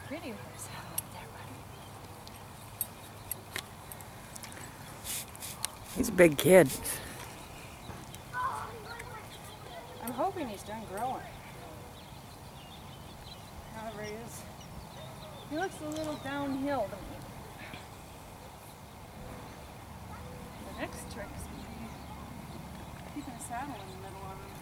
pretty with her saddle up there, buddy. He's a big kid. I'm hoping he's done growing. However, he looks a little downhill to me. The next trick is going to be keeping a saddle in the middle of him.